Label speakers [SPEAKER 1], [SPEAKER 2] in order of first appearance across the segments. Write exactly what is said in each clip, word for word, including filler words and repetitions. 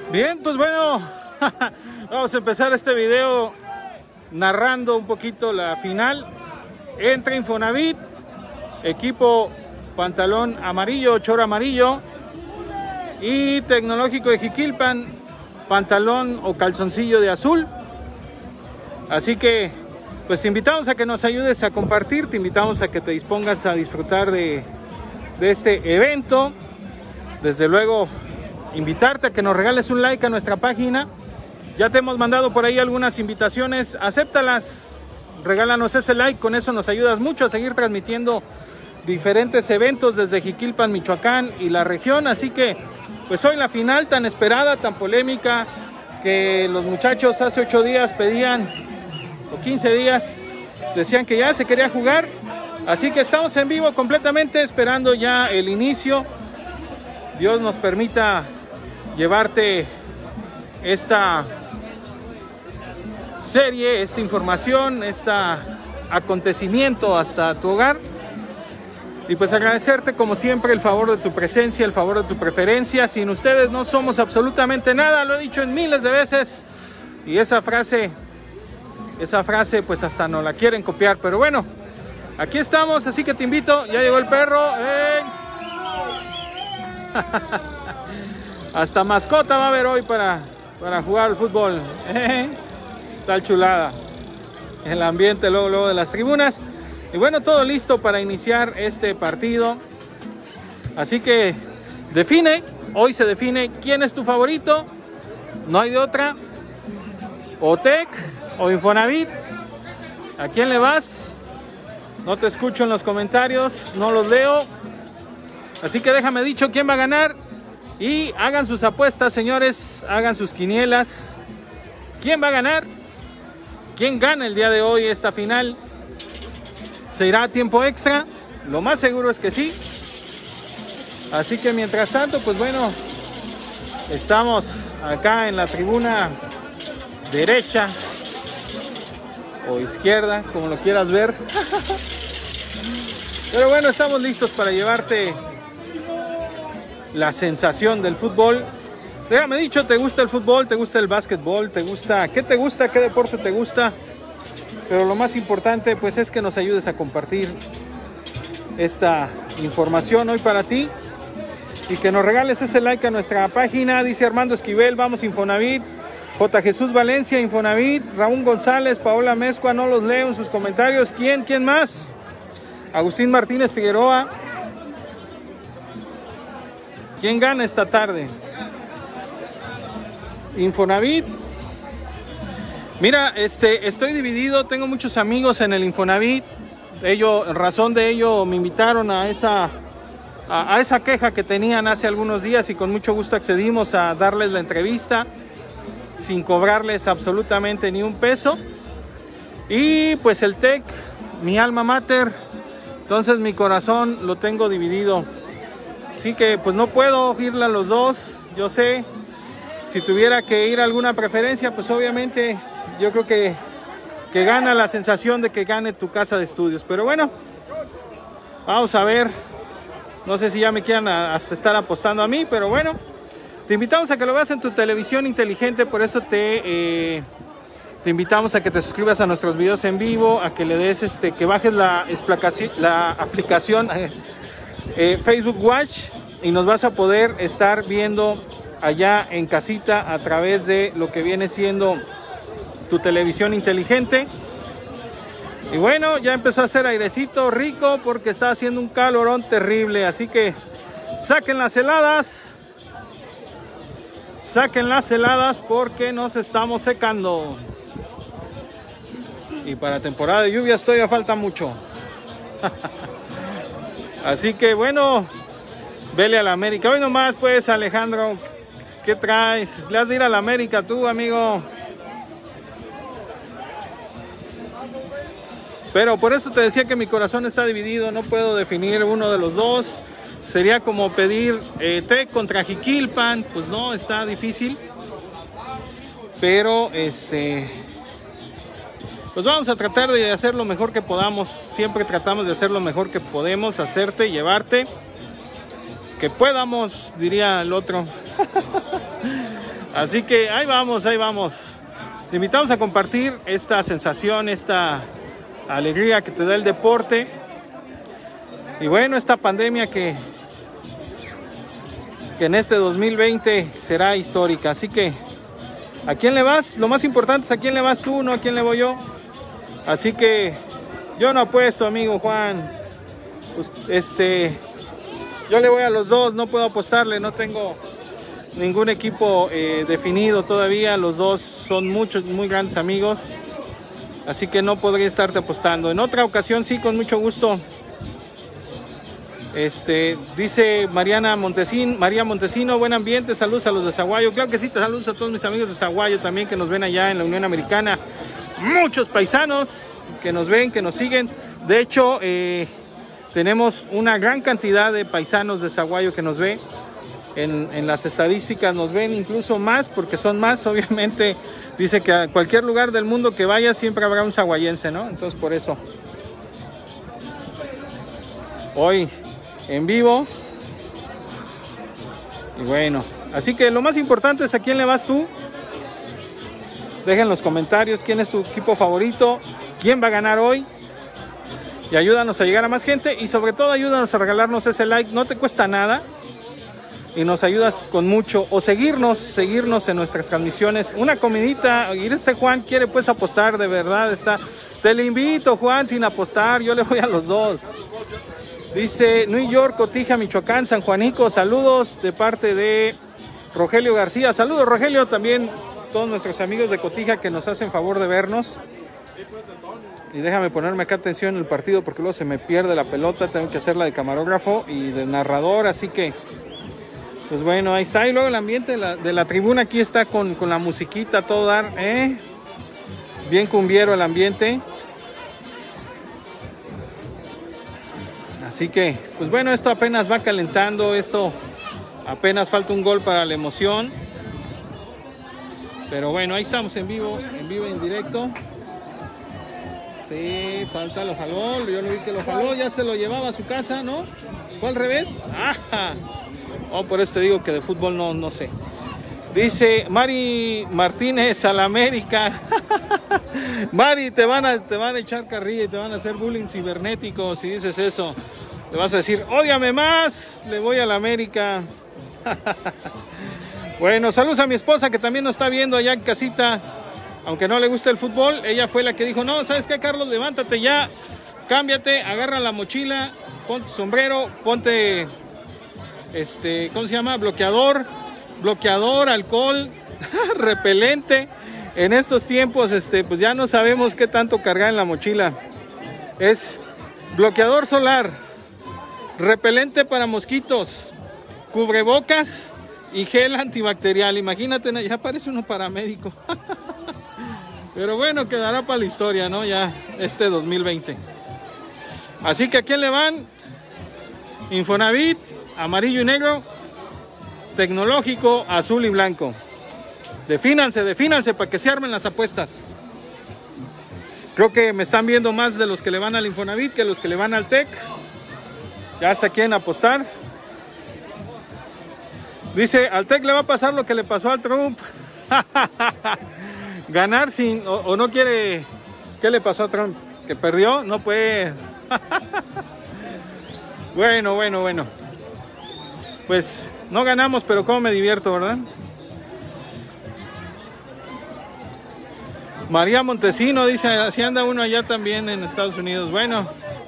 [SPEAKER 1] Bien, pues bueno, vamos a empezar este video narrando un poquito la final entre Infonavit, equipo pantalón amarillo, choro amarillo, y Tecnológico de Jiquilpan, pantalón o calzoncillo de azul. Así que pues te invitamos a que nos ayudes a compartir, te invitamos a que te dispongas a disfrutar de, de este evento. Desde luego invitarte a que nos regales un like a nuestra página. Ya te hemos mandado por ahí algunas invitaciones, acéptalas, regálanos ese like, con eso nos ayudas mucho a seguir transmitiendo diferentes eventos desde Jiquilpan, Michoacán y la región. Así que pues hoy la final tan esperada, tan polémica, que los muchachos hace ocho días pedían, o quince días, decían que ya se quería jugar. Así que estamos en vivo completamente esperando ya el inicio. Dios nos permita llevarte esta serie, esta información, este acontecimiento hasta tu hogar. Y pues agradecerte como siempre el favor de tu presencia, el favor de tu preferencia. Sin ustedes no somos absolutamente nada, lo he dicho en miles de veces. Y esa frase, esa frase pues hasta no la quieren copiar. Pero bueno, aquí estamos, así que te invito, ya llegó el perro. ¡Eh! Hasta mascota va a haber hoy para, para jugar al fútbol. ¿Eh? Tal chulada. El ambiente luego, luego de las tribunas. Y bueno, todo listo para iniciar este partido. Así que define, hoy se define quién es tu favorito. No hay de otra. O Tec o Infonavit. ¿A quién le vas? No te escucho en los comentarios, no los leo. Así que déjame dicho quién va a ganar. Y hagan sus apuestas, señores. Hagan sus quinielas. ¿Quién va a ganar? ¿Quién gana el día de hoy esta final? ¿Se irá a tiempo extra? Lo más seguro es que sí. Así que mientras tanto, pues bueno, estamos acá en la tribuna derecha o izquierda, como lo quieras ver. Pero bueno, estamos listos para llevarte la sensación del fútbol. Déjame dicho, ¿te gusta el fútbol? ¿Te gusta el básquetbol? ¿Te gusta? ¿Qué te gusta? ¿Qué deporte te gusta? Pero lo más importante pues es que nos ayudes a compartir esta información hoy para ti y que nos regales ese like a nuestra página. Dice Armando Esquivel, vamos Infonavit. J. Jesús Valencia, Infonavit. Raúl González, Paola Mezcua, no los leo en sus comentarios. ¿Quién? ¿Quién más? Agustín Martínez Figueroa. ¿Quién gana esta tarde? Infonavit. Mira, este, estoy dividido, tengo muchos amigos en el Infonavit. Ellos, en razón de ello, me invitaron a esa, a, a esa queja que tenían hace algunos días y con mucho gusto accedimos a darles la entrevista sin cobrarles absolutamente ni un peso. Y pues el Tec, mi alma mater, entonces mi corazón lo tengo dividido. Así que pues no puedo irle a los dos, yo sé. Si tuviera que ir a alguna preferencia, pues obviamente yo creo que, que gana la sensación de que gane tu casa de estudios. Pero bueno, vamos a ver. No sé si ya me quieran a, hasta estar apostando a mí, pero bueno. Te invitamos a que lo veas en tu televisión inteligente, por eso te, eh, te invitamos a que te suscribas a nuestros videos en vivo, a que le des, este, que bajes la, la aplicación eh, eh, Facebook Watch y nos vas a poder estar viendo allá en casita a través de lo que viene siendo tu televisión inteligente. Y bueno, ya empezó a hacer airecito rico porque está haciendo un calorón terrible, así que saquen las heladas, saquen las heladas porque nos estamos secando. Y para temporada de lluvias todavía falta mucho. Así que bueno, vele a la América. Hoy nomás pues, Alejandro, ¿qué traes? ¿Le has de ir a la América tú, amigo? Pero por eso te decía que mi corazón está dividido. No puedo definir uno de los dos. Sería como pedir eh, Tec contra Jiquilpan. Pues no, está difícil. Pero este pues vamos a tratar de hacer lo mejor que podamos. Siempre tratamos de hacer lo mejor que podemos, hacerte, llevarte. Que podamos, diría el otro. Así que ahí vamos, ahí vamos. Te invitamos a compartir esta sensación, esta alegría que te da el deporte. Y bueno, esta pandemia que, que en este dos mil veinte será histórica. Así que, ¿a quién le vas? Lo más importante es a quién le vas tú, no a quién le voy yo. Así que yo no apuesto, amigo Juan. Pues, este, yo le voy a los dos, no puedo apostarle, no tengo ningún equipo eh, definido todavía. Los dos son muchos, muy grandes amigos. Así que no podría estarte apostando. En otra ocasión sí, con mucho gusto. Este, dice Mariana Montesino, María Montesino, buen ambiente, saludos a los de Zaguayo. Claro que sí, saludos a todos mis amigos de Zaguayo también que nos ven allá en la Unión Americana. Muchos paisanos que nos ven, que nos siguen. De hecho, eh, tenemos una gran cantidad de paisanos de Zaguayo que nos ven. En, en las estadísticas nos ven incluso más, porque son más, obviamente. Dice que a cualquier lugar del mundo que vaya siempre habrá un zaguayense, ¿no? Entonces por eso. Hoy en vivo. Y bueno, así que lo más importante es a quién le vas tú. Dejen en los comentarios quién es tu equipo favorito, quién va a ganar hoy. Y ayúdanos a llegar a más gente. Y sobre todo ayúdanos a regalarnos ese like, no te cuesta nada. Y nos ayudas con mucho. O seguirnos, seguirnos en nuestras transmisiones. Una comidita. Y este Juan quiere pues apostar, de verdad. Está. Te le invito, Juan, sin apostar. Yo le voy a los dos. Dice New York, Cotija, Michoacán, San Juanico, saludos de parte de Rogelio García. Saludos, Rogelio, también todos nuestros amigos de Cotija que nos hacen favor de vernos. Y déjame ponerme acá atención en el partido porque luego se me pierde la pelota. Tengo que hacerla de camarógrafo y de narrador, así que pues bueno, ahí está. Y luego el ambiente de la, de la tribuna aquí está con, con la musiquita, todo dar, ¿eh? Bien cumbiero el ambiente. Así que, pues bueno, esto apenas va calentando, esto apenas falta un gol para la emoción. Pero bueno, ahí estamos en vivo, en vivo y en directo. Sí, falta, lo jaló, yo lo vi que lo jaló, ya se lo llevaba a su casa, ¿no? ¿Fue al revés? ¡Ajá! Oh, por eso te digo que de fútbol no, no sé. Dice Mari Martínez a la América. Mari, te van, a, te van a echar carrilla y te van a hacer bullying cibernético si dices eso. Le vas a decir, ódiame más, le voy a la América. Bueno, saludos a mi esposa que también nos está viendo allá en casita. Aunque no le gusta el fútbol, ella fue la que dijo, no, ¿sabes qué, Carlos? Levántate ya, cámbiate, agarra la mochila, ponte sombrero, ponte, este, ¿cómo se llama? Bloqueador, bloqueador, alcohol, repelente. En estos tiempos, este, pues ya no sabemos qué tanto cargar en la mochila. Es bloqueador solar, repelente para mosquitos, cubrebocas y gel antibacterial. Imagínate, ya parece uno paramédico. Pero bueno, quedará para la historia, ¿no? Ya este dos mil veinte. Así que ¿a quién le van? Infonavit, amarillo y negro, tecnológico, azul y blanco. Defínanse, defínanse para que se armen las apuestas. Creo que me están viendo más de los que le van al Infonavit que los que le van al Tec. Ya hasta quieren apostar. Dice, al Tec le va a pasar lo que le pasó al Trump. Ganar sin, o, o no quiere. ¿Qué le pasó a Trump? ¿Que perdió? No pues. Bueno, bueno, bueno. Pues no ganamos, pero cómo me divierto, ¿verdad? María Montesino dice, así anda uno allá también en Estados Unidos. Bueno,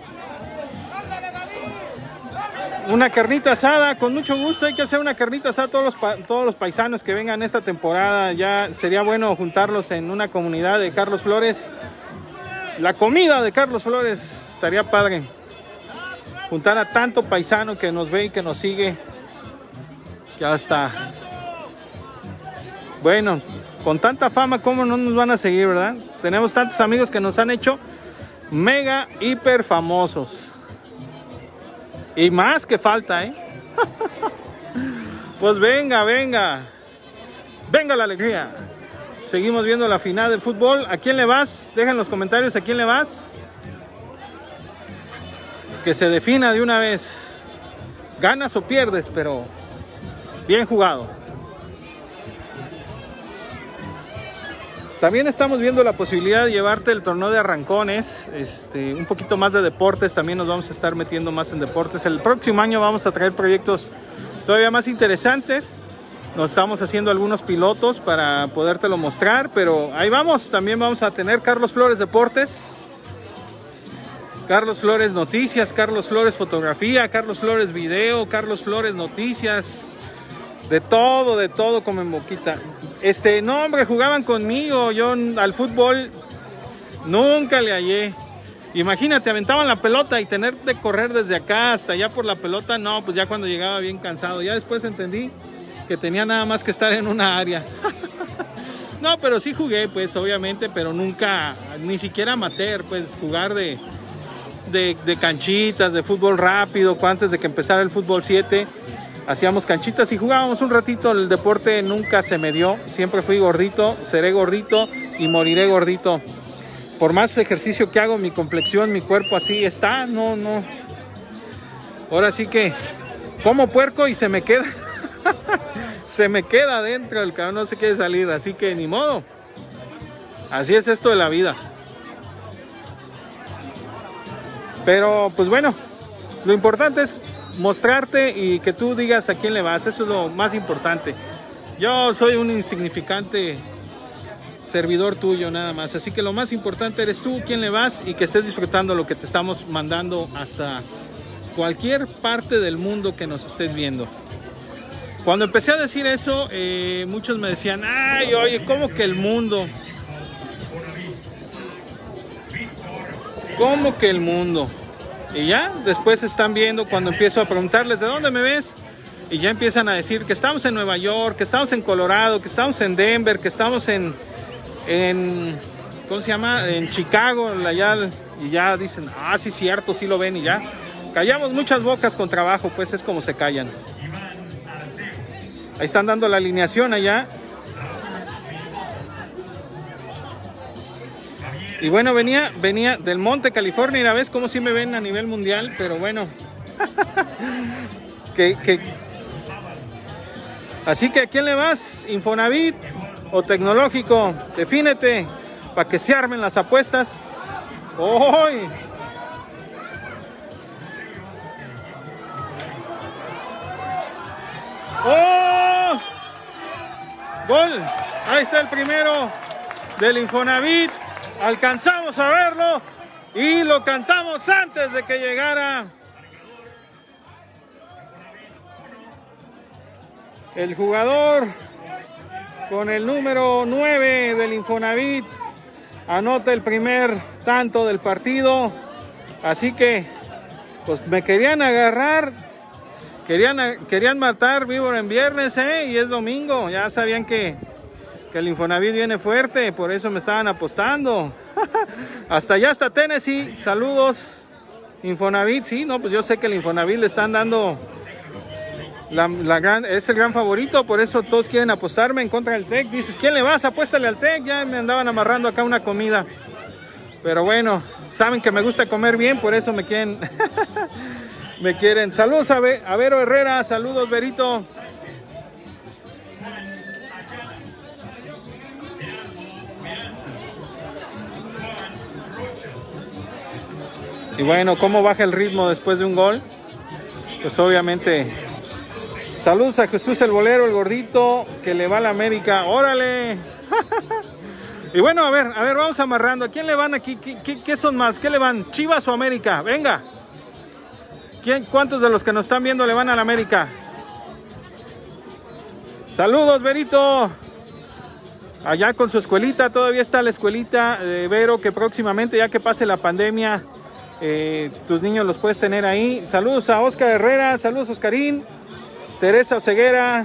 [SPEAKER 1] una carnita asada, con mucho gusto. Hay que hacer una carnita asada a todos los, pa todos los paisanos que vengan esta temporada. Ya sería bueno juntarlos en una comunidad de Carlos Flores. La comida de Carlos Flores estaría padre. Juntar a tanto paisano que nos ve y que nos sigue. Ya está. Bueno, con tanta fama, ¿cómo no nos van a seguir, verdad? Tenemos tantos amigos que nos han hecho mega, hiper famosos. Y más que falta, ¿eh? Pues venga, venga. Venga la alegría. Seguimos viendo la final del fútbol. ¿A quién le vas? Deja en los comentarios a quién le vas. Que se defina de una vez. Ganas o pierdes, pero bien jugado. También estamos viendo la posibilidad de llevarte el torneo de arrancones, este, un poquito más de deportes, también nos vamos a estar metiendo más en deportes. El próximo año vamos a traer proyectos todavía más interesantes. Nos estamos haciendo algunos pilotos para podértelo mostrar, pero ahí vamos. También vamos a tener Carlos Flores Deportes, Carlos Flores Noticias, Carlos Flores Fotografía, Carlos Flores Video, Carlos Flores Noticias, de todo, de todo como en Boquita. Este, no hombre, jugaban conmigo, yo al fútbol nunca le hallé. Imagínate, aventaban la pelota y tener de correr desde acá hasta allá por la pelota, no, pues ya cuando llegaba bien cansado. Ya después entendí que tenía nada más que estar en una área. No, pero sí jugué, pues, obviamente, pero nunca, ni siquiera amateur, pues, jugar de, de, de canchitas, de fútbol rápido, antes de que empezara el fútbol siete. Hacíamos canchitas y jugábamos un ratito. El deporte nunca se me dio. Siempre fui gordito, seré gordito y moriré gordito. Por más ejercicio que hago, mi complexión, mi cuerpo así está. No, no. Ahora sí que como puerco y se me queda. Se me queda adentro el cabrón, no se quiere salir. Así que ni modo. Así es esto de la vida. Pero pues bueno, lo importante es mostrarte y que tú digas a quién le vas. Eso es lo más importante. Yo soy un insignificante servidor tuyo nada más, así que lo más importante eres tú, quién le vas, y que estés disfrutando lo que te estamos mandando hasta cualquier parte del mundo que nos estés viendo. Cuando empecé a decir eso, eh, muchos me decían, ay, oye, ¿cómo que el mundo? ¿Cómo que el mundo? Y ya, después están viendo cuando empiezo a preguntarles, ¿de dónde me ves? Y ya empiezan a decir que estamos en Nueva York, que estamos en Colorado, que estamos en Denver, que estamos en, en ¿cómo se llama? En Chicago, allá, y ya dicen, ah, sí, cierto, sí lo ven, y ya. Callamos muchas bocas con trabajo, pues es como se callan. Ahí están dando la alineación allá. Y bueno, venía, venía del Monte, California, y la vez como si me ven a nivel mundial, pero bueno. que, que... Así que ¿a quién le vas? ¿Infonavit o Tecnológico? Defínete para que se armen las apuestas. ¡Oy! ¡Oh! ¡Gol! Ahí está el primero del Infonavit. Alcanzamos a verlo y lo cantamos antes de que llegara el jugador con el número nueve del Infonavit. Anota el primer tanto del partido. Así que pues me querían agarrar, querían, querían matar víbora en viernes, ¿eh? Y es domingo. Ya sabían que que el Infonavit viene fuerte, por eso me estaban apostando. Hasta allá, hasta Tennessee. Saludos, Infonavit. Sí, no, pues yo sé que el Infonavit le están dando la, la gran, es el gran favorito, por eso todos quieren apostarme en contra del Tec. Dices, ¿quién le vas? Apuéstale al Tec. Ya me andaban amarrando acá una comida. Pero bueno, saben que me gusta comer bien, por eso me quieren. me quieren. Saludos a, Be a Vero Herrera. Saludos, Verito. Y bueno, ¿cómo baja el ritmo después de un gol? Pues obviamente, saludos a Jesús el Bolero, el gordito, que le va a la América. ¡Órale! Y bueno, a ver, a ver, vamos amarrando. ¿A quién le van aquí? ¿Qué, qué, qué son más? ¿Qué le van? ¿Chivas o América? Venga. ¿Quién, ¿Cuántos de los que nos están viendo le van a la América? Saludos, Verito. Allá con su escuelita, todavía está la escuelita de Vero, que próximamente, ya que pase la pandemia, Eh, tus niños los puedes tener ahí. Saludos a Oscar Herrera, saludos Oscarín, Teresa Oseguera,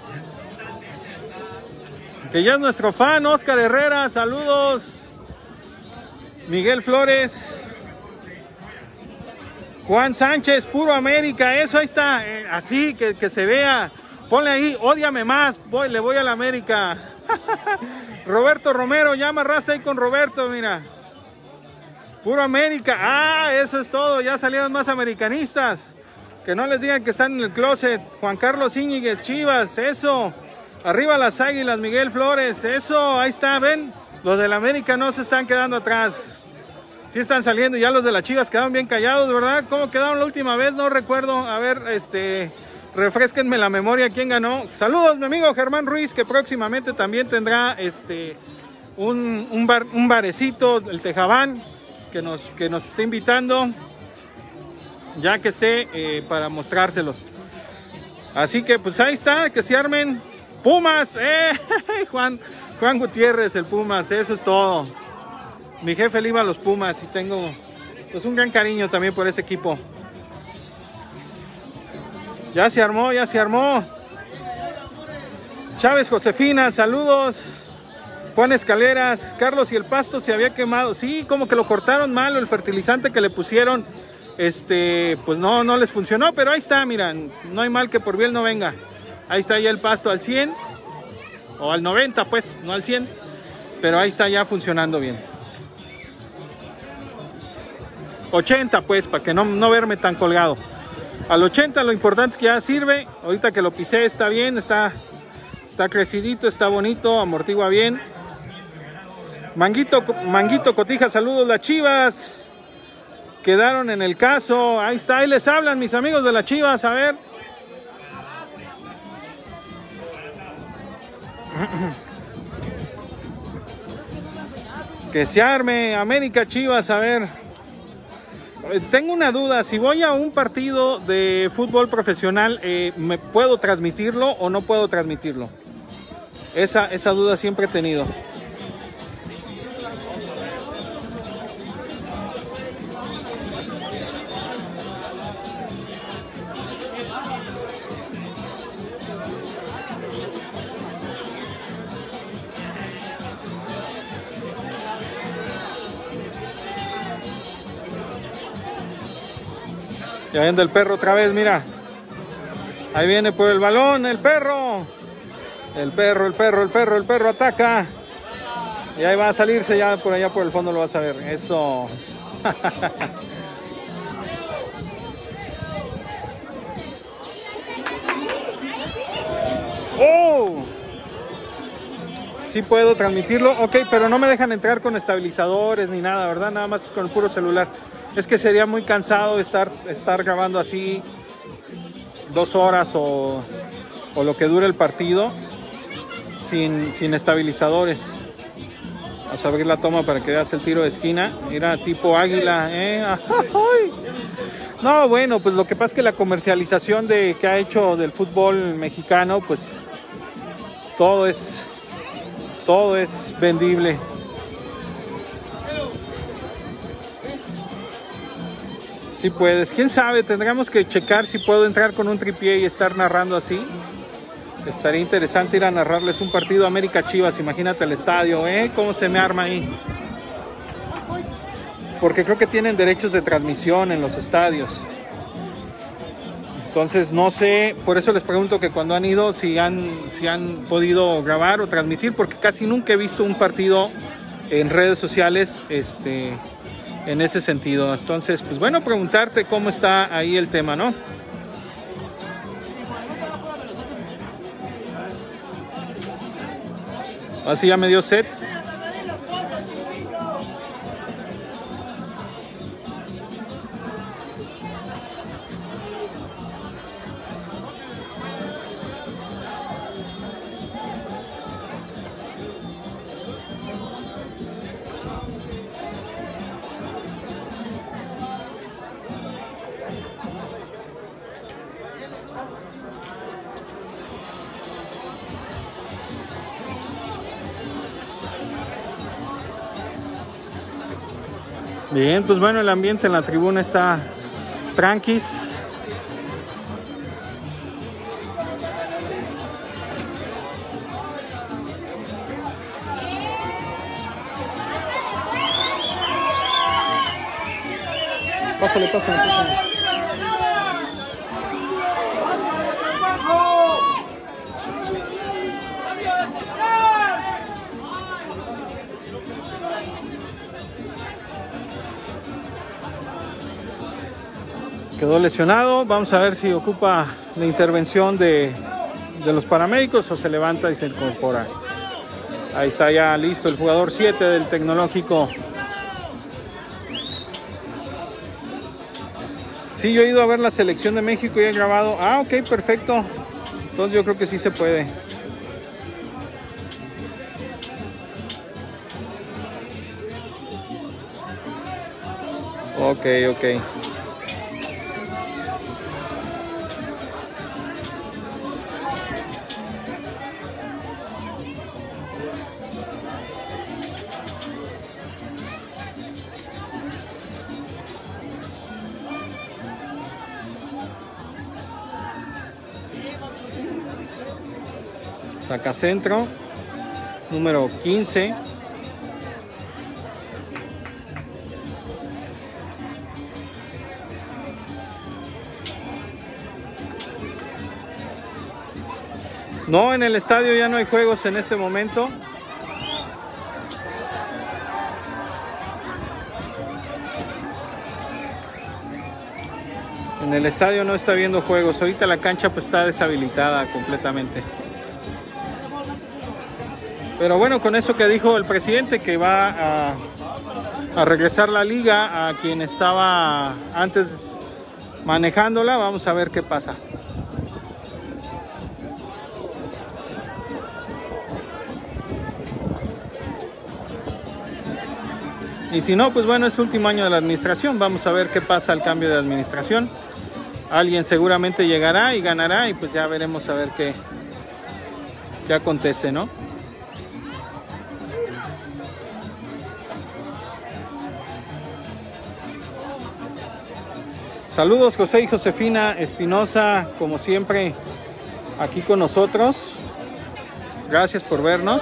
[SPEAKER 1] que ya es nuestro fan, Oscar Herrera, saludos. Miguel Flores, Juan Sánchez, puro América, eso ahí está, eh, así que, que se vea. Ponle ahí, ódiame más, voy, le voy a la América. Roberto Romero, ya amarraste ahí con Roberto, mira. Puro América. Ah, eso es todo. Ya salieron más americanistas. Que no les digan que están en el closet. Juan Carlos Íñiguez, Chivas. Eso. Arriba las Águilas, Miguel Flores. Eso. Ahí está. Ven. Los del América no se están quedando atrás. Sí están saliendo, ya los de las Chivas quedaron bien callados, ¿verdad? ¿Cómo quedaron la última vez? No recuerdo. A ver, este, refresquenme la memoria quién ganó. Saludos, mi amigo Germán Ruiz, que próximamente también tendrá este un, un, bar, un barecito, el Tejabán, que nos, que nos está invitando, ya que esté eh, para mostrárselos. Así que pues ahí está, que se armen. Pumas, eh, Juan, Juan Gutiérrez, el Pumas, eso es todo. Mi jefe le iba a los Pumas y tengo pues un gran cariño también por ese equipo. Ya se armó, ya se armó. Chávez Josefina, saludos. Juan Escaleras, Carlos, y el pasto se había quemado. Sí, como que lo cortaron mal, el fertilizante que le pusieron, este, pues no, no les funcionó, pero ahí está, miran, no hay mal que por bien no venga. Ahí está ya el pasto al cien, o al noventa pues, no al cien, pero ahí está ya funcionando bien. ochenta pues, para que no, no verme tan colgado. Al ochenta lo importante es que ya sirve. Ahorita que lo pisé está bien, está, está crecidito, está bonito, amortigua bien. Manguito, Manguito Cotija, saludos. Las Chivas quedaron en el caso. Ahí está, ahí les hablan mis amigos de las Chivas, a ver. Que se arme América Chivas, a ver. Tengo una duda, si voy a un partido de fútbol profesional, eh, ¿me puedo transmitirlo o no puedo transmitirlo? Esa, esa duda siempre he tenido. Ya viene el perro otra vez, mira. Ahí viene por el balón, el perro. El perro, el perro, el perro, el perro ataca. Y ahí va a salirse, ya por allá por el fondo lo vas a ver. Eso. ¡Oh! Sí puedo transmitirlo, ok, pero no me dejan entrar con estabilizadores ni nada, ¿verdad? Nada más con el puro celular. Es que sería muy cansado estar, estar grabando así dos horas o, o lo que dure el partido sin, sin estabilizadores. Vamos a abrir la toma para que veas el tiro de esquina. Mira, tipo águila, ¿eh? ¡Ay! No, bueno, pues lo que pasa es que la comercialización de, que ha hecho del fútbol mexicano, pues todo es, todo es vendible. Si puedes, quién sabe, tendríamos que checar si puedo entrar con un tripié y estar narrando así. Estaría interesante ir a narrarles un partido América Chivas, imagínate el estadio, ¿eh? Cómo se me arma ahí. Porque creo que tienen derechos de transmisión en los estadios. Entonces no sé, por eso les pregunto que cuando han ido, si han, si han podido grabar o transmitir, porque casi nunca he visto un partido en redes sociales, este... en ese sentido. Entonces, pues bueno, preguntarte cómo está ahí el tema, ¿no? Así ya me dio sed. Bien, pues bueno, el ambiente en la tribuna está tranquis. Pásale, pásale, pásale. Quedó lesionado, vamos a ver si ocupa la intervención de, de los paramédicos o se levanta y se incorpora. Ahí está ya listo el jugador siete del Tecnológico. Sí, yo he ido a ver la selección de México y he grabado. Ah, ok, perfecto. Entonces yo creo que sí se puede. Ok, ok. Saca centro, número quince. No, en el estadio ya no hay juegos en este momento. En el estadio no está habiendo juegos. Ahorita la cancha pues está deshabilitada completamente. Pero bueno, con eso que dijo el presidente, que va a, a regresar la liga a quien estaba antes manejándola, vamos a ver qué pasa. Y si no, pues bueno, es último año de la administración. Vamos a ver qué pasa al cambio de administración. Alguien seguramente llegará y ganará y pues ya veremos a ver qué, qué acontece, ¿no? Saludos José y Josefina Espinosa, como siempre, aquí con nosotros. Gracias por vernos.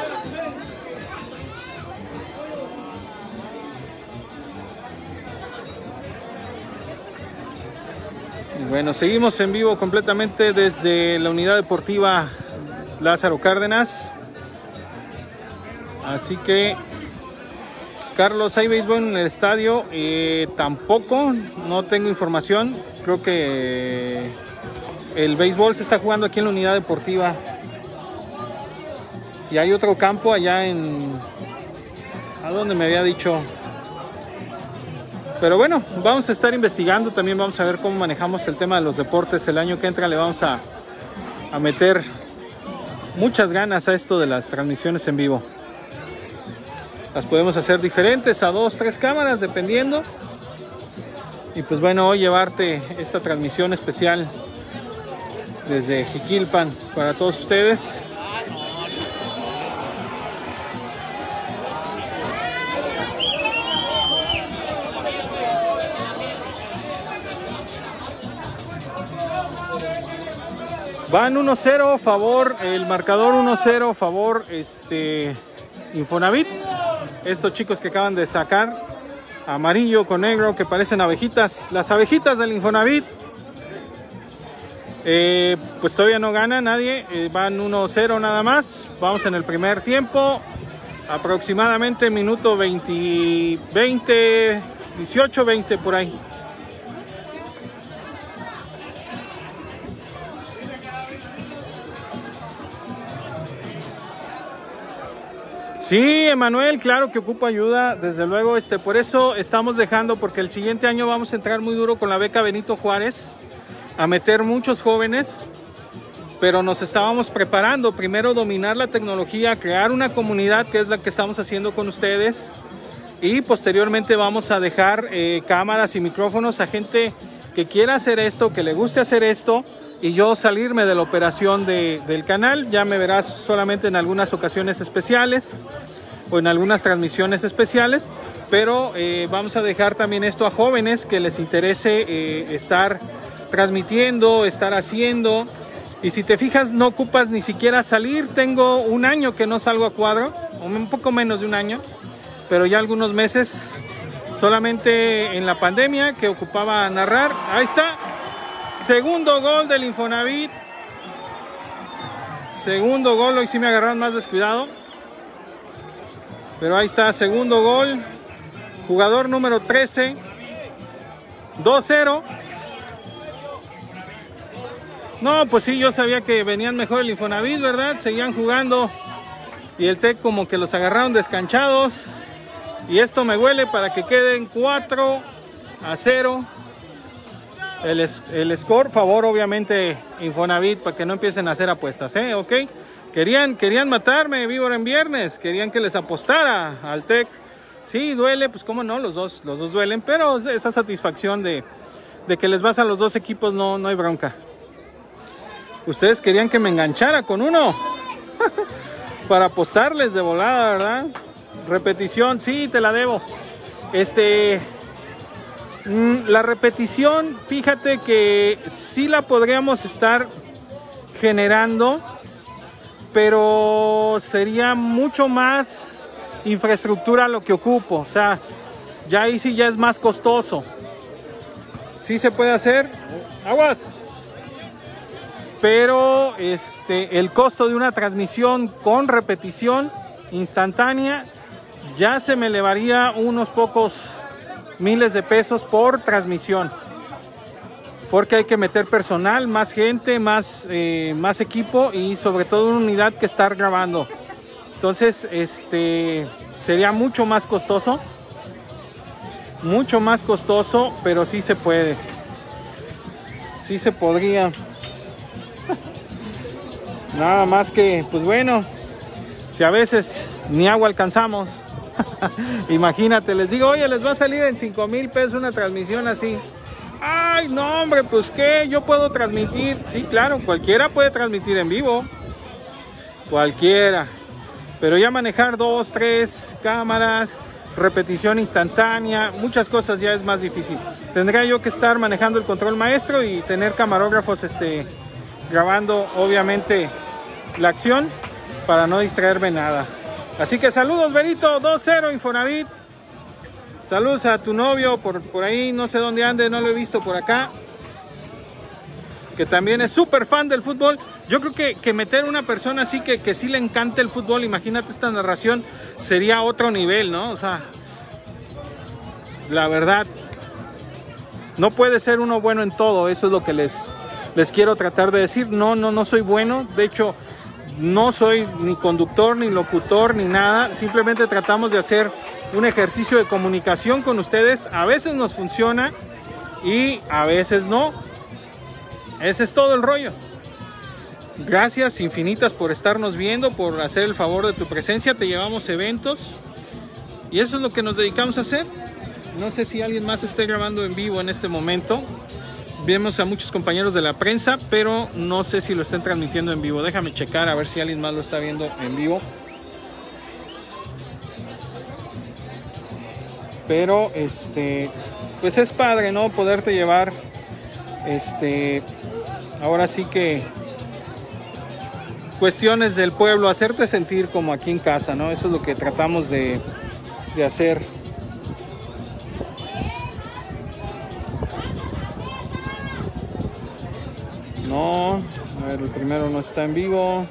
[SPEAKER 1] Y bueno, seguimos en vivo completamente desde la unidad deportiva Lázaro Cárdenas. Así que, Carlos, ¿hay béisbol en el estadio? Eh, tampoco, no tengo información. Creo que el béisbol se está jugando aquí en la unidad deportiva. Y hay otro campo allá en... ¿A dónde me había dicho? Pero bueno, vamos a estar investigando. También vamos a ver cómo manejamos el tema de los deportes. El año que entra le vamos a, a meter muchas ganas a esto de las transmisiones en vivo. Las podemos hacer diferentes, a dos, tres cámaras, dependiendo. Y pues bueno, hoy llevarte esta transmisión especial desde Jiquilpan para todos ustedes. Van uno cero, favor, el marcador uno cero, favor, este, Infonavit. Estos chicos que acaban de sacar, amarillo con negro, que parecen abejitas. Las abejitas del Infonavit. Eh, pues todavía no gana nadie. Eh, van uno cero nada más. Vamos en el primer tiempo. Aproximadamente minuto veinte, veinte, dieciocho, veinte por ahí. Sí, Emanuel, claro que ocupa ayuda, desde luego, este, por eso estamos dejando, porque el siguiente año vamos a entrar muy duro con la beca Benito Juárez, a meter muchos jóvenes, pero nos estábamos preparando, primero dominar la tecnología, crear una comunidad, que es la que estamos haciendo con ustedes, y posteriormente vamos a dejar eh, cámaras y micrófonos a gente que quiera hacer esto, que le guste hacer esto, y yo salirme de la operación de, del canal. Ya me verás solamente en algunas ocasiones especiales o en algunas transmisiones especiales, pero eh, vamos a dejar también esto a jóvenes que les interese eh, estar transmitiendo, estar haciendo. Y si te fijas, no ocupas ni siquiera salir. Tengo un año que no salgo a cuadro, o un poco menos de un año, pero ya algunos meses solamente en la pandemia que ocupaba narrar. Ahí está. Segundo gol del Infonavit. Segundo gol. Hoy sí me agarraron más descuidado. Pero ahí está, segundo gol. Jugador número trece. dos cero. No, pues sí, yo sabía que venían mejor el Infonavit, ¿verdad? Seguían jugando. y el Tec como que los agarraron descanchados. Y esto me huele para que queden cuatro a cero. El, el score, favor obviamente Infonavit, para que no empiecen a hacer apuestas, ¿eh? Ok. Querían, querían matarme, Víbora en viernes. Querían que les apostara al Tec. Sí, duele, pues cómo no, los dos, los dos duelen. Pero esa satisfacción de, de que les vas a los dos equipos, no, no hay bronca. Ustedes querían que me enganchara con uno. Para apostarles de volada, ¿verdad? Repetición, sí, te la debo. Este, la repetición, fíjate que sí la podríamos estar generando, pero sería mucho más infraestructura lo que ocupo. O sea, ya ahí sí ya es más costoso. Sí se puede hacer, aguas. Pero este, el costo de una transmisión con repetición instantánea ya se me elevaría unos pocos miles de pesos por transmisión, porque hay que meter personal, más gente, más, eh, más equipo y sobre todo una unidad que estar grabando. Entonces este sería mucho más costoso, mucho más costoso, pero sí se puede, sí se podría. Nada más que, pues bueno, si a veces ni agua alcanzamos. Imagínate, les digo, oye, les va a salir en cinco mil pesos una transmisión así. Ay, no, hombre, pues qué, yo puedo transmitir. Sí, claro, cualquiera puede transmitir en vivo. Cualquiera. Pero ya manejar dos, tres cámaras, repetición instantánea, muchas cosas ya es más difícil. Tendría yo que estar manejando el control maestro y tener camarógrafos este, grabando, obviamente, la acción para no distraerme nada. Así que saludos, Berito, dos cero Infonavit. Saludos a tu novio por, por ahí, no sé dónde ande, no lo he visto por acá. Que también es súper fan del fútbol. Yo creo que, que meter una persona así que, que sí le encanta el fútbol, imagínate esta narración, sería otro nivel, ¿no? O sea, la verdad, no puede ser uno bueno en todo, eso es lo que les, les quiero tratar de decir. No, no, no soy bueno, de hecho, no soy ni conductor, ni locutor, ni nada. Simplemente tratamos de hacer un ejercicio de comunicación con ustedes. A veces nos funciona y a veces no. Ese es todo el rollo. Gracias infinitas por estarnos viendo, por hacer el favor de tu presencia. Te llevamos eventos y eso es lo que nos dedicamos a hacer. No sé si alguien más esté grabando en vivo en este momento. Vemos a muchos compañeros de la prensa, pero no sé si lo estén transmitiendo en vivo. Déjame checar a ver si alguien más lo está viendo en vivo. Pero este, pues es padre, ¿no? Poderte llevar, este, ahora sí que cuestiones del pueblo, hacerte sentir como aquí en casa, ¿no? Eso es lo que tratamos de, de hacer. No, a ver, el primero no está en vivo.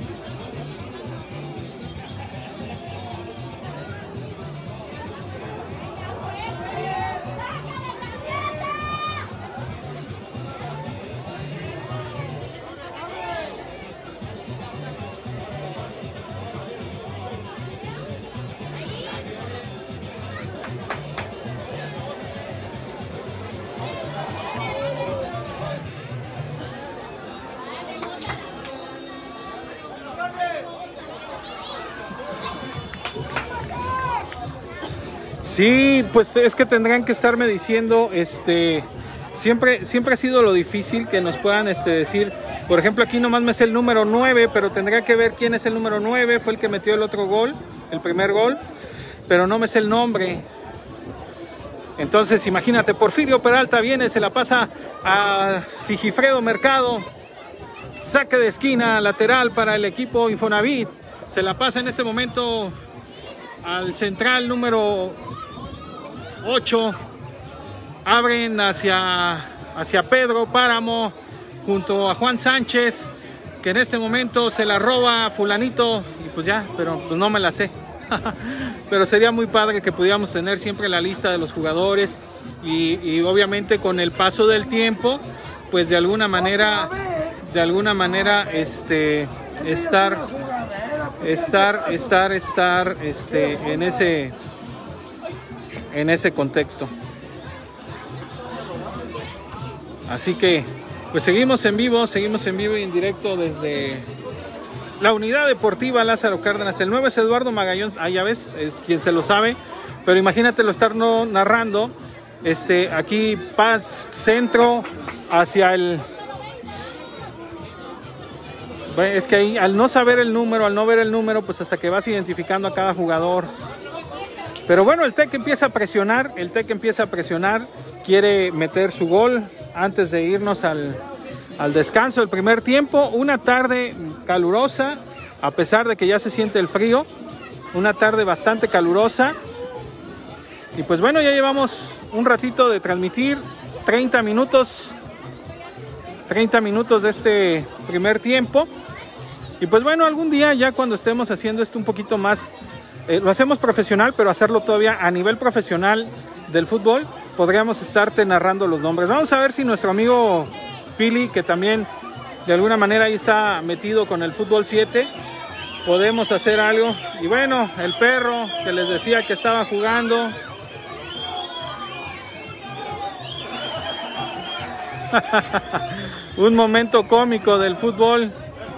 [SPEAKER 1] Sí, pues es que tendrán que estarme diciendo, este, siempre, siempre ha sido lo difícil que nos puedan este, decir, por ejemplo, aquí nomás me sé el número nueve, pero tendría que ver quién es el número nueve, fue el que metió el otro gol, el primer gol, pero no me sé el nombre. Entonces, imagínate, Porfirio Peralta viene, se la pasa a Sigifredo Mercado, saque de esquina, lateral para el equipo Infonavit, se la pasa en este momento al central número ocho, abren hacia, hacia Pedro Páramo junto a Juan Sánchez, que en este momento se la roba fulanito y pues ya, pero pues no me la sé. Pero sería muy padre que pudiéramos tener siempre la lista de los jugadores y, y obviamente con el paso del tiempo pues de alguna manera de alguna manera este estar estar, estar, estar este, en ese, en ese contexto. Así que, pues seguimos en vivo, seguimos en vivo y en directo desde la Unidad Deportiva Lázaro Cárdenas. El nueve es Eduardo Magallón, ah, ya ves, es quien se lo sabe, pero imagínatelo estar no, narrando, este, aquí Paz Centro hacia el... Es que ahí, al no saber el número, al no ver el número, pues hasta que vas identificando a cada jugador. Pero bueno, el Tec empieza a presionar, el Tec empieza a presionar, quiere meter su gol antes de irnos al, al descanso del primer tiempo. Una tarde calurosa, a pesar de que ya se siente el frío, una tarde bastante calurosa. Y pues bueno, ya llevamos un ratito de transmitir, treinta minutos, treinta minutos de este primer tiempo. Y pues bueno, algún día ya cuando estemos haciendo esto un poquito más, eh, lo hacemos profesional, pero hacerlo todavía a nivel profesional del fútbol, podríamos estarte narrando los nombres. Vamos a ver si nuestro amigo Pili, que también de alguna manera ahí está metido con el fútbol siete, podemos hacer algo. Y bueno, el perro que les decía que estaba jugando. Un momento cómico del fútbol.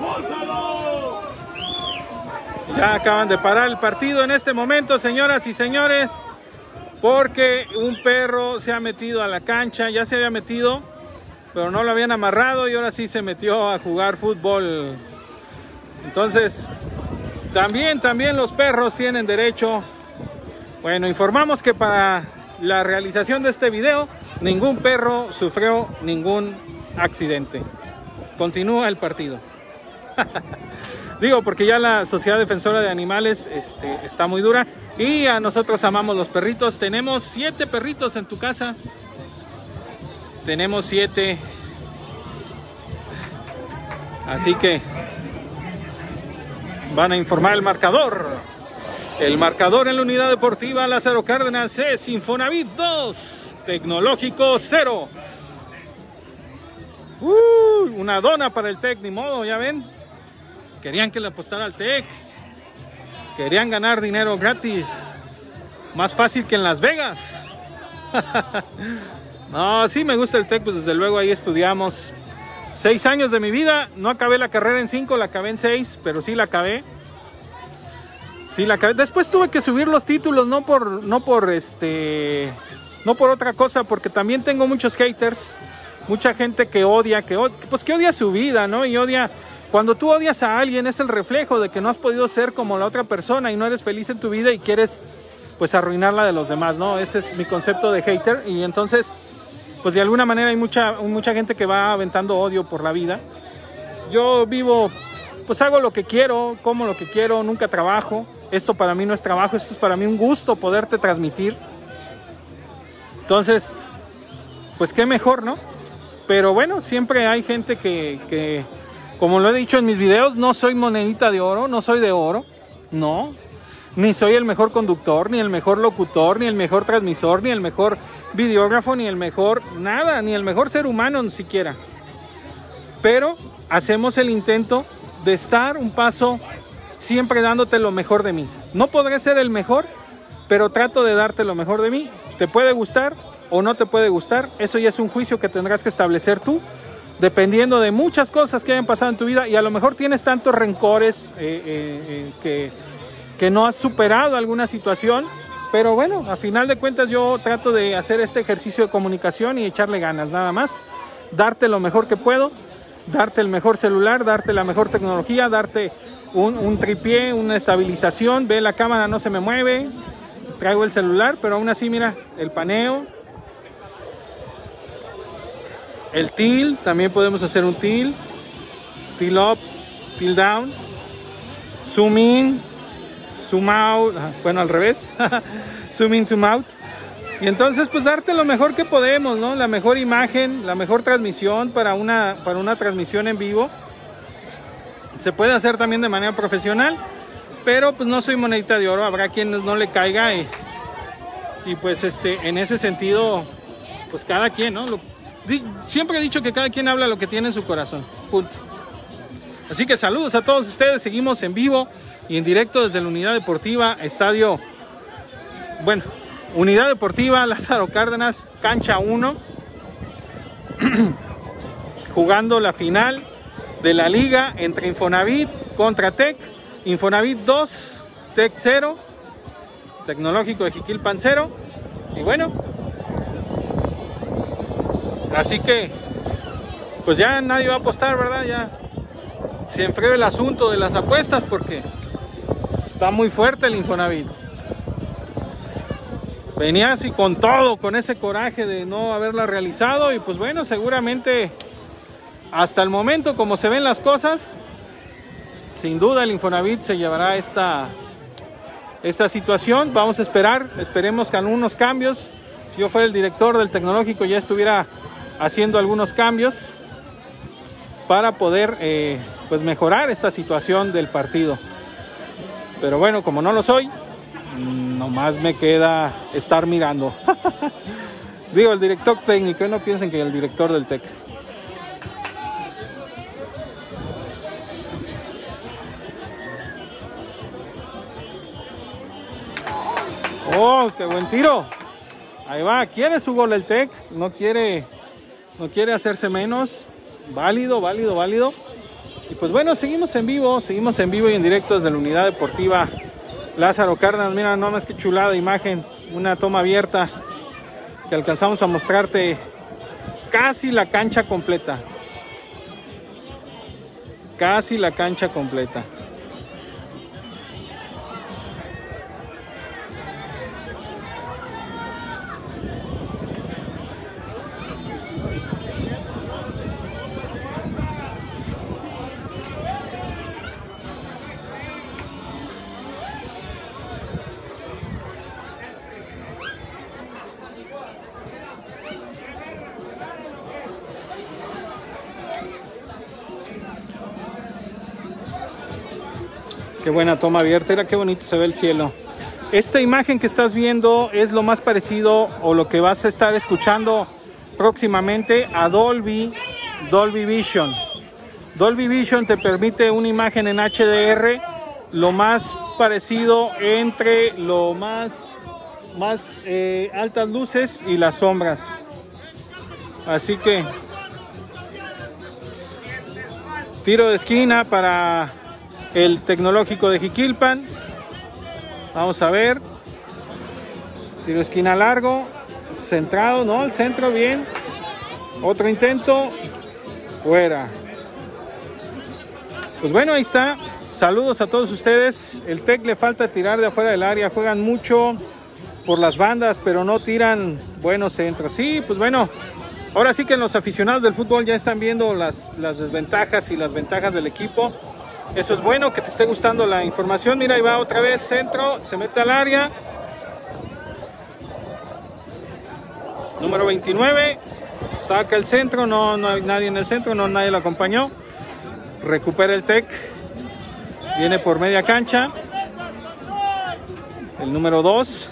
[SPEAKER 1] Ya acaban de parar el partido en este momento, señoras y señores, porque un perro se ha metido a la cancha. Ya se había metido, pero no lo habían amarrado y ahora sí se metió a jugar fútbol. Entonces, también, también los perros tienen derecho. Bueno, informamos que para la realización de este video, ningún perro sufrió ningún accidente. Continúa el partido. Digo, porque ya la Sociedad Defensora de Animales este, está muy dura. Y a nosotros amamos los perritos. Tenemos siete perritos en tu casa. Tenemos siete. Así que van a informar el marcador. El marcador en la Unidad Deportiva Lázaro Cárdenas es Infonavit dos, Tecnológico cero. Uh, una dona para el Tec, ni modo, ya ven. Querían que le apostara al Tec. Querían ganar dinero gratis. Más fácil que en Las Vegas. No, sí me gusta el Tec, pues desde luego ahí estudiamos. Seis años de mi vida. No acabé la carrera en cinco, la acabé en seis, pero sí la acabé. Sí la acabé. Después tuve que subir los títulos, no por, no por este, no por otra cosa, porque también tengo muchos haters. Mucha gente que odia, que odia, pues que odia su vida, ¿no? Y odia. Cuando tú odias a alguien es el reflejo de que no has podido ser como la otra persona y no eres feliz en tu vida y quieres pues arruinar la de los demás, ¿no? Ese es mi concepto de hater. Y entonces pues de alguna manera hay mucha, mucha gente que va aventando odio por la vida. Yo vivo, pues hago lo que quiero, como lo que quiero, nunca trabajo. Esto para mí no es trabajo, esto es para mí un gusto poderte transmitir. Entonces pues qué mejor, ¿no? Pero bueno, siempre hay gente que... que como lo he dicho en mis videos, no soy monedita de oro, no soy de oro, no. Ni soy el mejor conductor, ni el mejor locutor, ni el mejor transmisor, ni el mejor videógrafo, ni el mejor nada, ni el mejor ser humano ni siquiera. Pero hacemos el intento de estar un paso siempre dándote lo mejor de mí. No podré ser el mejor, pero trato de darte lo mejor de mí. Te puede gustar o no te puede gustar, eso ya es un juicio que tendrás que establecer tú, dependiendo de muchas cosas que hayan pasado en tu vida, y a lo mejor tienes tantos rencores eh, eh, eh, que, que no has superado alguna situación, pero bueno, a final de cuentas yo trato de hacer este ejercicio de comunicación y echarle ganas, nada más, darte lo mejor que puedo, darte el mejor celular, darte la mejor tecnología, darte un, un tripié, una estabilización. Ve, la cámara no se me mueve, traigo el celular, pero aún así mira, el paneo. El tilt, también podemos hacer un tilt, tilt up, tilt down, zoom in, zoom out, bueno al revés, zoom in, zoom out. Y entonces pues darte lo mejor que podemos, ¿no? La mejor imagen, la mejor transmisión para una, para una transmisión en vivo. Se puede hacer también de manera profesional, pero pues no soy monedita de oro, habrá quienes no le caiga y, y pues este, en ese sentido, pues cada quien, ¿no? Lo, Siempre he dicho que cada quien habla lo que tiene en su corazón. Punto. Así que saludos a todos ustedes. Seguimos en vivo y en directo desde la Unidad Deportiva, estadio, bueno, Unidad Deportiva Lázaro Cárdenas, cancha uno, jugando la final de la liga entre Infonavit contra Tec. Infonavit dos, Tec cero, Tecnológico de Jiquilpan cero. Y bueno, así que pues ya nadie va a apostar, ¿verdad? Ya se enfrió el asunto de las apuestas porque está muy fuerte el Infonavit. Venía así con todo, con ese coraje de no haberla realizado, y pues bueno, seguramente hasta el momento, como se ven las cosas, sin duda el Infonavit se llevará esta, esta situación. Vamos a esperar, esperemos que algunos cambios, si yo fuera el director del Tecnológico, ya estuviera haciendo algunos cambios para poder eh, pues mejorar esta situación del partido. Pero bueno, como no lo soy, nomás me queda estar mirando. Digo, el director técnico, no piensen que el director del Tec. Oh, qué buen tiro. Ahí va, quiere su gol el Tec, no quiere, no quiere hacerse menos. Válido, válido, válido. Y pues bueno, seguimos en vivo, seguimos en vivo y en directo desde la Unidad Deportiva Lázaro Cárdenas. Mira nomás qué chulada imagen, una toma abierta que alcanzamos a mostrarte casi la cancha completa. Casi la cancha completa. Qué buena toma abierta, mira qué bonito se ve el cielo. Esta imagen que estás viendo es lo más parecido, o lo que vas a estar escuchando próximamente, a Dolby, Dolby Vision. Dolby Vision te permite una imagen en H D R lo más parecido entre lo más, más eh, altas luces y las sombras. Así que tiro de esquina para el Tecnológico de Jiquilpan. Vamos a ver. Tiro de esquina largo, centrado, ¿no? El centro, bien. Otro intento, fuera. Pues bueno, ahí está. Saludos a todos ustedes. El Tec le falta tirar de afuera del área. Juegan mucho por las bandas, pero no tiran buenos centros. Sí, pues bueno, ahora sí que los aficionados del fútbol ya están viendo las, las desventajas y las ventajas del equipo. Eso es bueno, que te esté gustando la información. Mira, ahí va otra vez, centro, se mete al área. Número veintinueve, saca el centro, no, no hay nadie en el centro, no, nadie lo acompañó. Recupera el Tec, viene por media cancha. El número dos.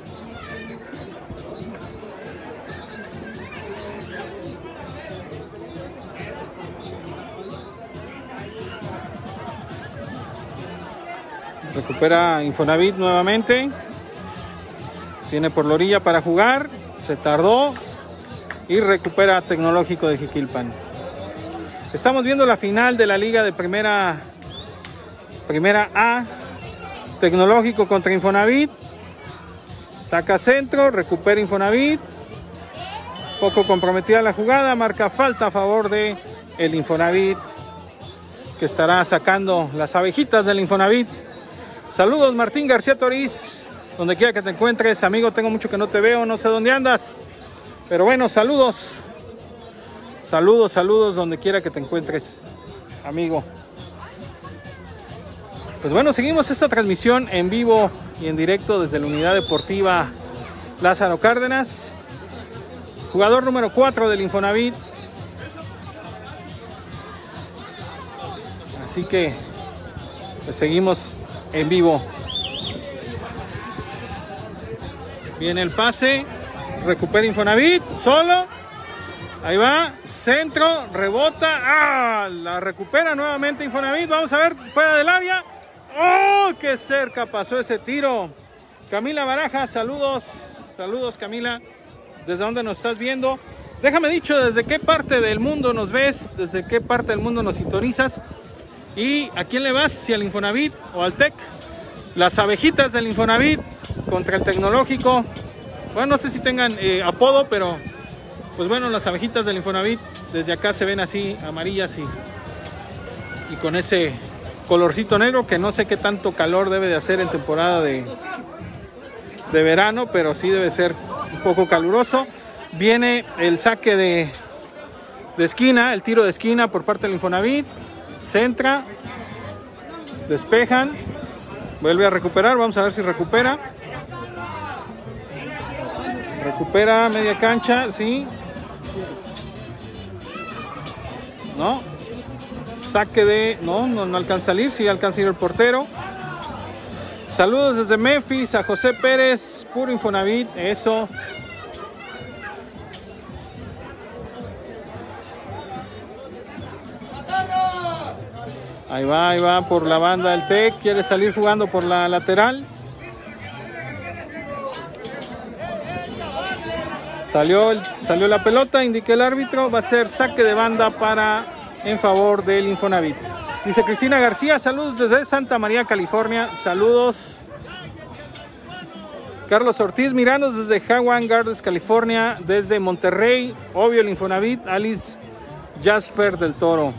[SPEAKER 1] Recupera Infonavit nuevamente. Tiene por la orilla para jugar. Se tardó. Y recupera Tecnológico de Jiquilpan. Estamos viendo la final de la liga de primera, primera A. Tecnológico contra Infonavit. Saca centro. Recupera Infonavit. Poco comprometida la jugada. Marca falta a favor de el Infonavit, que estará sacando las abejitas del Infonavit. Saludos, Martín García Toriz, donde quiera que te encuentres, amigo. Tengo mucho que no te veo, no sé dónde andas, pero bueno, saludos, saludos, saludos, donde quiera que te encuentres, amigo. Pues bueno, seguimos esta transmisión en vivo y en directo desde la Unidad Deportiva Lázaro Cárdenas. Jugador número cuatro del Infonavit. Así que pues seguimos en vivo. Viene el pase, recupera Infonavit, solo, ahí va, centro, rebota, ah, la recupera nuevamente Infonavit. Vamos a ver, fuera del área, ¡Oh! ¡Qué cerca pasó ese tiro! Camila Baraja, saludos. Saludos, Camila. ¿Desde dónde nos estás viendo? Déjame dicho, ¿desde qué parte del mundo nos ves? ¿Desde qué parte del mundo nos sintonizas? ¿Y a quién le vas? ¿Si al Infonavit o al TEC? Las abejitas del Infonavit contra el Tecnológico. Bueno, no sé si tengan eh, apodo, pero pues bueno, las abejitas del Infonavit desde acá se ven así amarillas y, y con ese colorcito negro que no sé qué tanto calor debe de hacer en temporada de, de verano, pero sí debe ser un poco caluroso. Viene el saque de, de esquina, el tiro de esquina por parte del Infonavit. Centra, despejan, vuelve a recuperar, vamos a ver si recupera. Recupera media cancha, sí. No. Saque de... No, no, no alcanza a salir, sí alcanza a ir el portero. Saludos desde Memphis a José Pérez, puro Infonavit, eso. Ahí va, ahí va por la banda el TEC, quiere salir jugando por la lateral. Salió, salió la pelota, indica el árbitro, va a ser saque de banda para en favor del Infonavit. Dice Cristina García, saludos desde Santa María, California, saludos. Carlos Ortiz, mirando desde Hawan Gardens, California, desde Monterrey, obvio el Infonavit. Alice Jasper del Toro.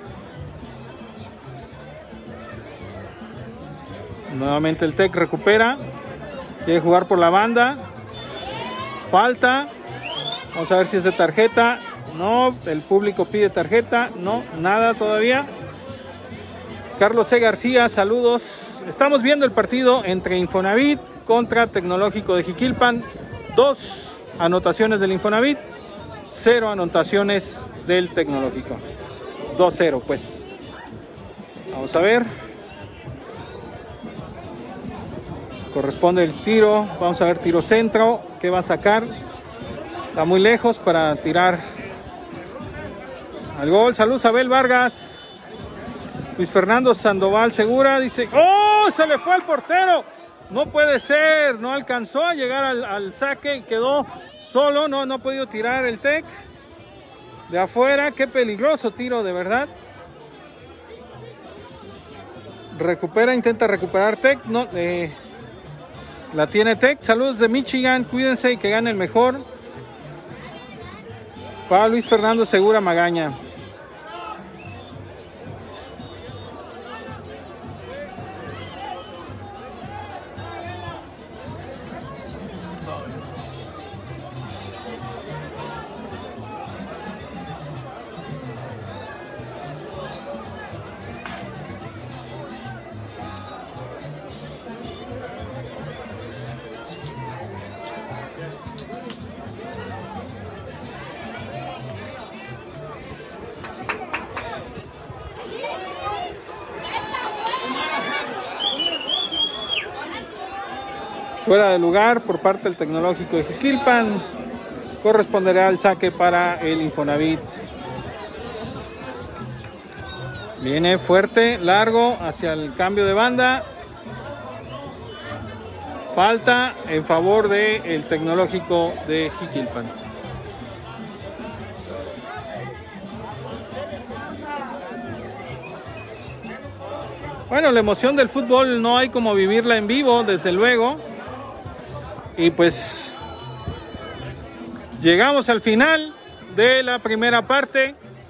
[SPEAKER 1] Nuevamente el TEC recupera, quiere jugar por la banda, falta, vamos a ver si es de tarjeta, no, el público pide tarjeta, no, nada todavía. Carlos C. García, saludos, estamos viendo el partido entre Infonavit contra Tecnológico de Jiquilpan, dos anotaciones del Infonavit, cero anotaciones del Tecnológico, dos cero pues, vamos a ver. Corresponde el tiro, vamos a ver tiro centro, ¿qué va a sacar? Está muy lejos para tirar al gol. Saludos a Abel Vargas. Luis Fernando Sandoval Segura dice, ¡oh! Se le fue al portero. No puede ser, no alcanzó a llegar al, al saque, quedó solo, no, no ha podido tirar el TEC de afuera. Qué peligroso tiro, de verdad. Recupera, intenta recuperar TEC, no, eh, la tiene TEC. Saludos de Michigan, cuídense y que gane el mejor. Para Luis Fernando Segura Magaña. Fuera de lugar por parte del Tecnológico de Jiquilpan. Corresponderá al saque para el Infonavit. Viene fuerte, largo, hacia el cambio de banda. Falta en favor del Tecnológico de Jiquilpan. Bueno, la emoción del fútbol no hay como vivirla en vivo, desde luego. Y pues llegamos al final de la primera parte.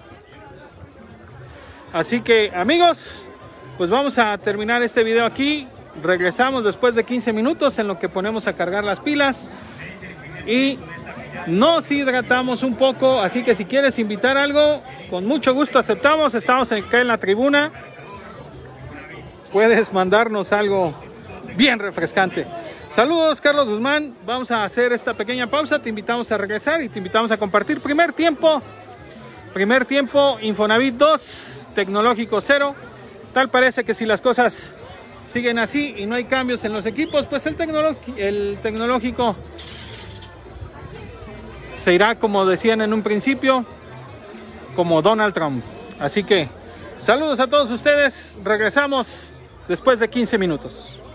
[SPEAKER 1] Así que, amigos, pues vamos a terminar este video aquí. Regresamos después de quince minutos en lo que ponemos a cargar las pilas y nos hidratamos un poco. Así que si quieres invitar algo, con mucho gusto aceptamos. Estamos acá en la tribuna. Puedes mandarnos algo bien refrescante. Saludos, Carlos Guzmán. Vamos a hacer esta pequeña pausa. Te invitamos a regresar y te invitamos a compartir. Primer tiempo, primer tiempo, Infonavit dos, Tecnológico cero. Tal parece que si las cosas siguen así y no hay cambios en los equipos, pues el, el Tecnológico se irá, como decían en un principio, como Donald Trump. Así que saludos a todos ustedes. Regresamos después de quince minutos.